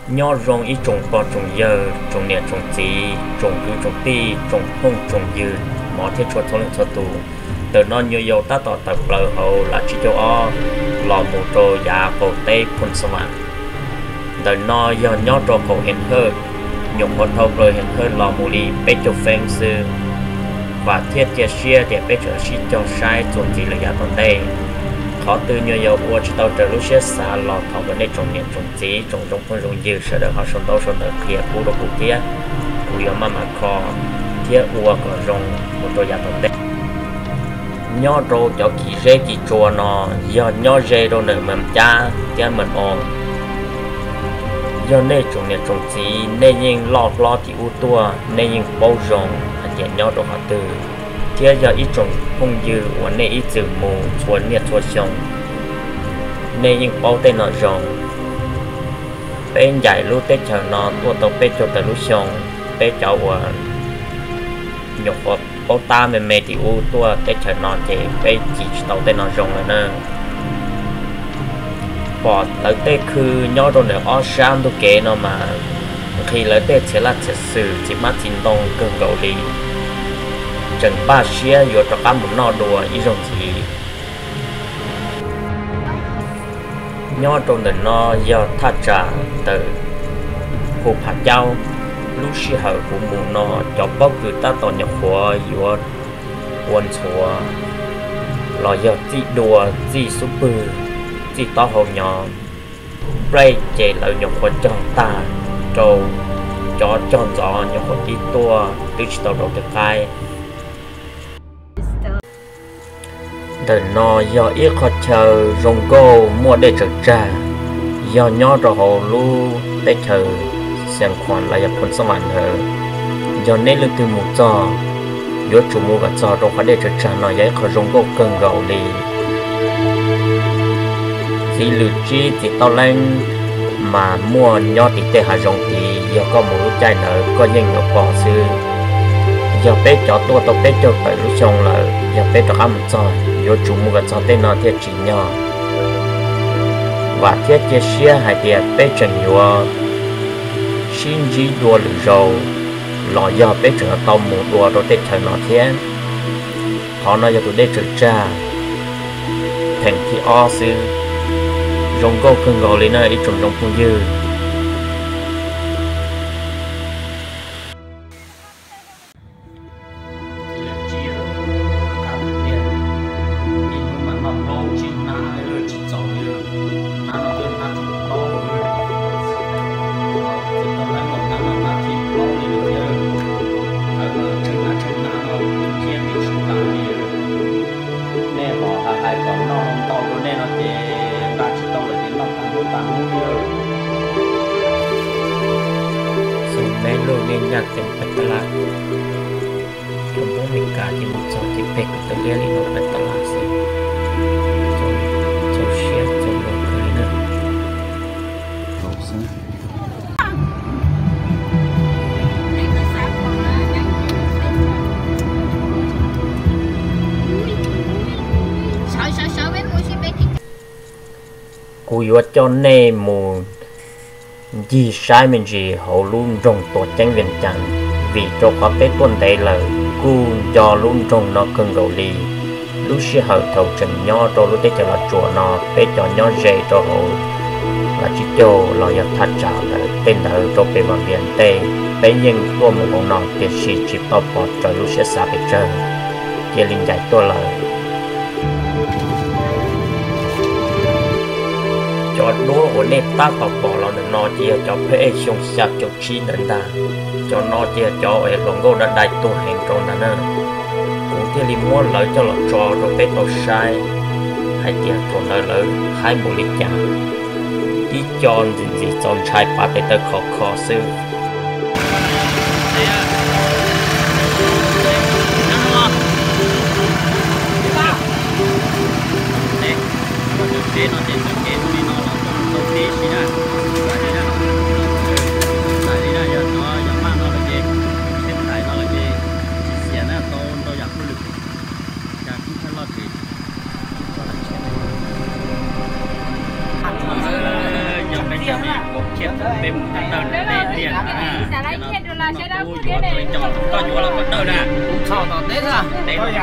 nhỏ rong ít trồng bò trồng dơ trồng nè trồng tí trồng cứ trồng ti trồng không trồng dư mỏ thiết chuột thôn cho tù từ non nhiều dầu ta tỏ tập lờ hậu là chỉ cho o lò mù trồ già cổ tây phun sông ạ từ no do nhỏ trồ cổ hiện hơn nhục một thâu rồi hiện hơn lò mù đi bê cho phèn sư và thiết chia chia để bê cho xí cho sai chuẩn gì là giá tồn đây khó từ nhiều dầu uo chỉ tàu trở lúc xếp xa lò thảo vấn đề trồng niệm trồng tí trồng trong phân rồng dư sẽ được họ sống đâu sống được kia cú đồ cú kia cú yếu mà khó thiết uo có rồng một đôi giá tồn đây nhỏ rô cho kỳ rê kỳ chùa nó do nhỏ rê đồ nở mầm cha cha mình ổn do nên trồng niệm trồng tí nên nhìn lo thì u tua nên nhìn bao rồng hiện nhỏ đồ họ từ thiết do ít trồng không dư của nên ít từ mù chuột nhiệt chuột xong nên những bao tên nó rồng bên giải lưu tết chờ nó tua tàu bên cho từ lúc xong bên cháu của nhục của bao ta mẹ thì u tua tết chờ nó thì bên chỉ tàu tên nó rồng rồi nè bỏ tới tết cứ nhỏ đồ nữa ở sam đồ kế nó mà khi lấy tết sẽ là thật sự chỉ mắt chính đông cơn gạo đi chẳng ba xia vô cho cá muốn no đùa ý rồng gì nhỏ trong đời nó do thắt trả từ khu phá châu lúc xí hở của muốn nó cho bóc cứ ta toàn nhập của vô quân chùa lo do chỉ đùa chỉ super chỉ to hậu nhỏ play chạy lợi nhập của cho ta trâu cho tròn gió nhập của tí tua digital đầu thực khai đời nó do ít khó chờ rong cô mua để trực trả do nhỏ rồi hồ lu để chờ xem khoản là nhập quân sông ảnh hơn do nên lưu từ một trò do chủ mua cả trò rồi phải để trực trả nó giấy khó rong cô cần gạo đi thì lưu chi thì tao lên mà mua nhỏ thì tê hà rong thì do có một chai nợ có những người bỏ sư do bé cho tôi tao bé cho phải lúc xong là do bé cho ăn một trò yo chủ mua cái cho tên nó thiết chỉ nhỏ và thiết chia sẻ hai tiệt bé chẳng yo xin chỉ đua lửa dầu lò do bé trở tàu một đua rồi tết thời nó thiết họ nói cho tụi đây trở ra thành thì o sư rong câu cưng gọi lên này trồng rong phong dư luôn nên nhạc tiếng bạch tala trong bố mình cả thì một số thì bạch tự nhiên đi nổi bạch tala sẽ cho share cho luôn cười nữa cú yếu cho nê mù gì sai mình gì hậu luôn rồng tổ tranh viện chẳng vì cho có cái tuần đấy là cu do luôn rồng nó cần gầu đi lúc xí hậu thầu trần nho cho lúc đấy cho là chùa nó bé cho nho dễ cho hậu là chỉ cho lo nhập thắt trả là tên thờ cho bé vào miền tây bé nhưng qua một con nó tiền sĩ chỉ bao bọt cho lúc xí xa bị trơn kia linh giải tôi là cho đua của nét ta bảo bỏ là nó chia cho phê xong sạc cho chi đến ta cho nó chia cho ở lòng gô đã đại tu hành trong đó nữa cũng thì li muốn lợi cho lọt trò rồi bé tao sai hai tiền còn lợi lợi hai một lịch chẳng đi chọn gì chọn trai ba bé tao khó sư thiệt bên đầu này tiền tôi chọn có chỗ là bắt đầu nè sau đó tết ra tết rồi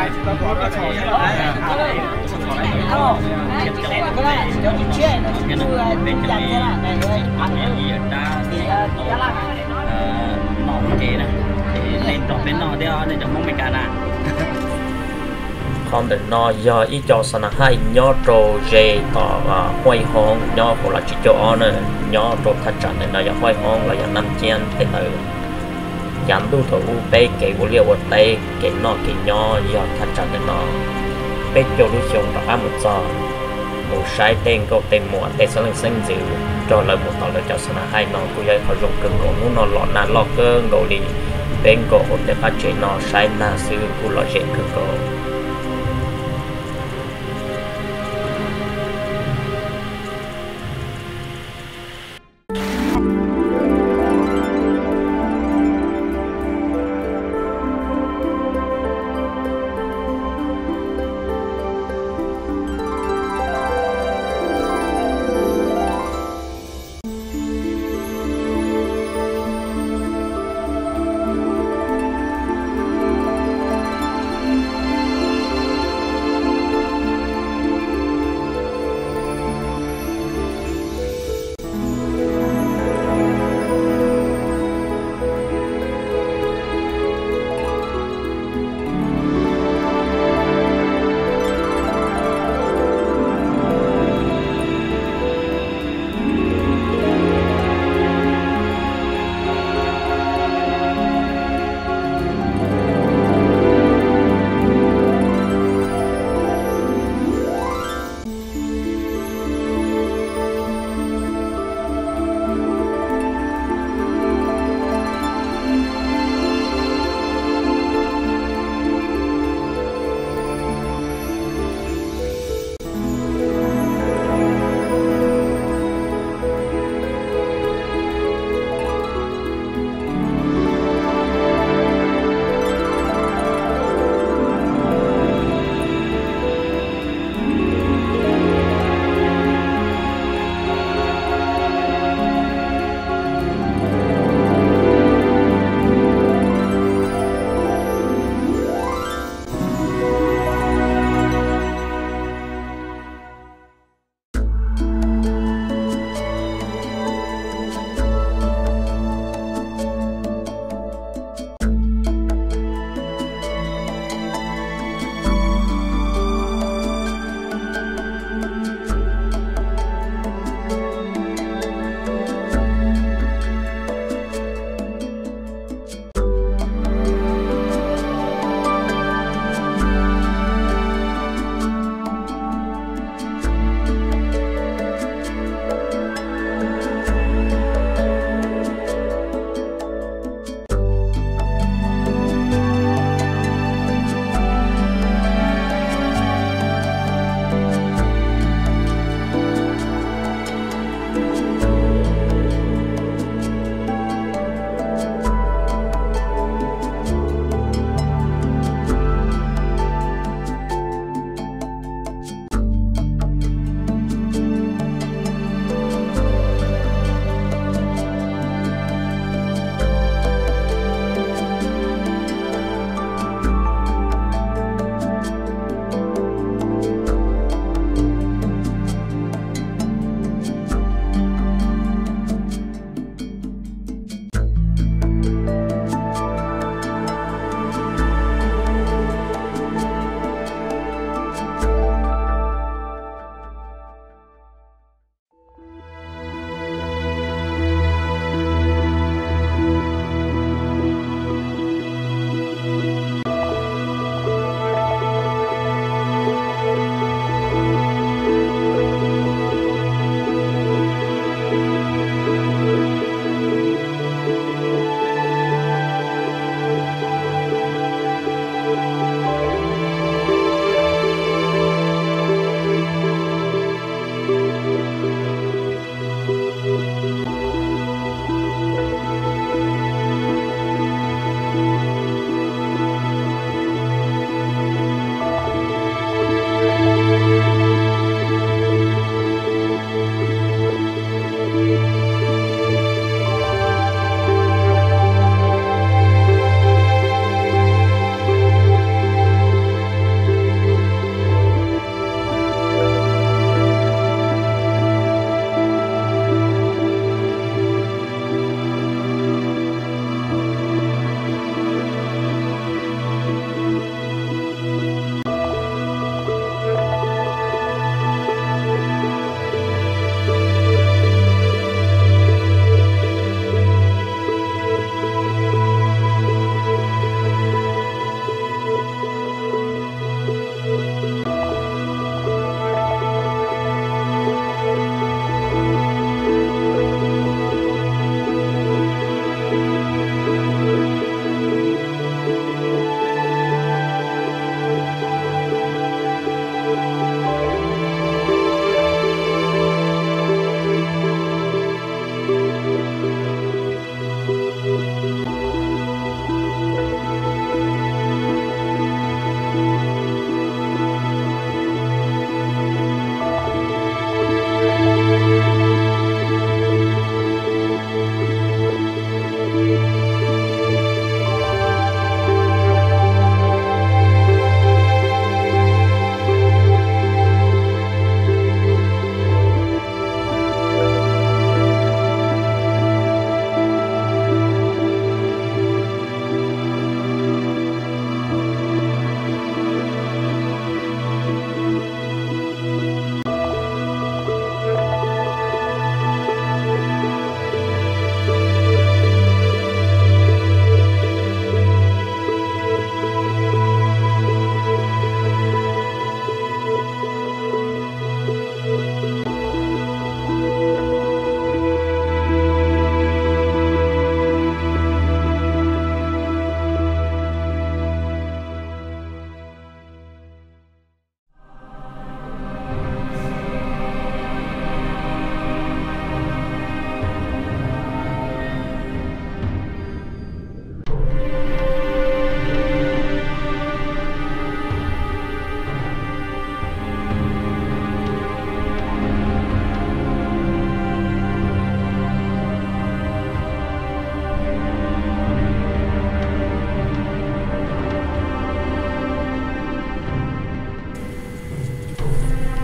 còn để nó giờ ý cho sana hai nhỏ trâu dê tỏ hoài hong nhỏ của là chỉ cho nữa nhỏ trâu thắt chặt này nó giờ hoài hong là giờ năm chén thế này dán tu thủ bé cái của liều tay cái nó cái nhỏ giờ thắt chặt này nó bé cho đối象đó ăn một giờ một sai tên câu tên muộn tên sẽ lên sinh dữ cho lại một tàu lại cho sana hai nó cũng vậy họ dùng cứng cổ nó lọt nàn lọt cơ ngồi đi bên cổ để phát triển nó sai na sư của lọt chuyện cứng cổ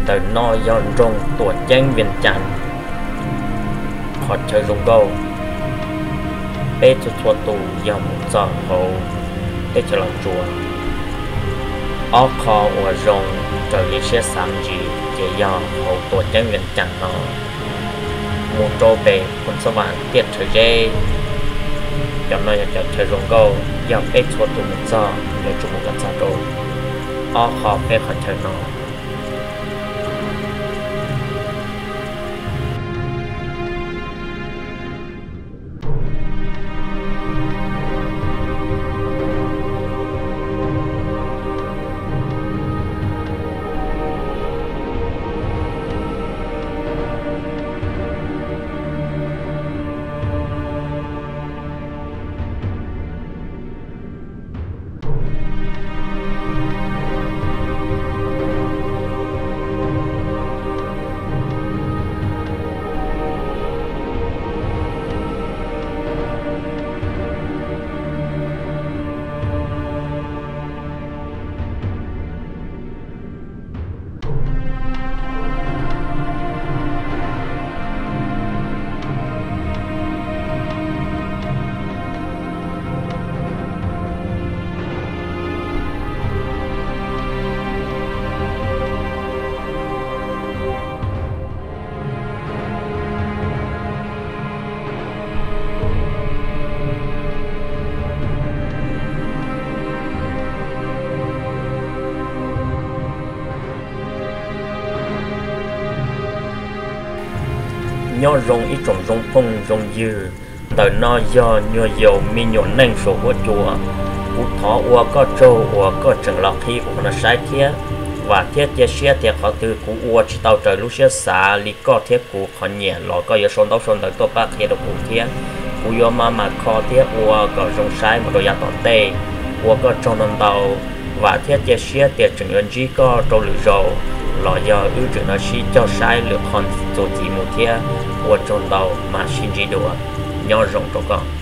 từ no do rong tuổi tranh viên chăn họ chơi rong câu bé cho chùa tù dòng giò hậu để cho lòng chùa ó kho và rong trời lý xe xăm gì chỉ do hậu tuổi tranh viên chăn nó một trâu bề con sơ vàng tiết trời dê cho nó cho chơi rong câu dòng bé chùa tù một giò để chụp một con sao trâu ó kho bé họ chơi nó nhớ rong ít trồng rong phong rong dư đời no do nhựa dầu mi nhộn neng số của chùa cụ thọ ua có trâu ua có trường lọc khi ua nó sai thiết và thiết chia sẻ thiết họ từ cụ ua chỉ tàu trời lúc xưa xả lý có thiết cụ họ nhẹ lọ có yếu son đấu son đời tôi bác thiết được cụ thiết cụ yếu mà kho thiết ua có rong sai một đôi giặt tỏn tê ua có trong non tàu và thiết chia sẻ thiết trường ơn chỉ có trâu lửa dầu lọ do ưu trường nó chỉ cho sai lửa con rồi chỉ một thiết ua trong tàu mà xin gì đồ nhỏ rộng cho con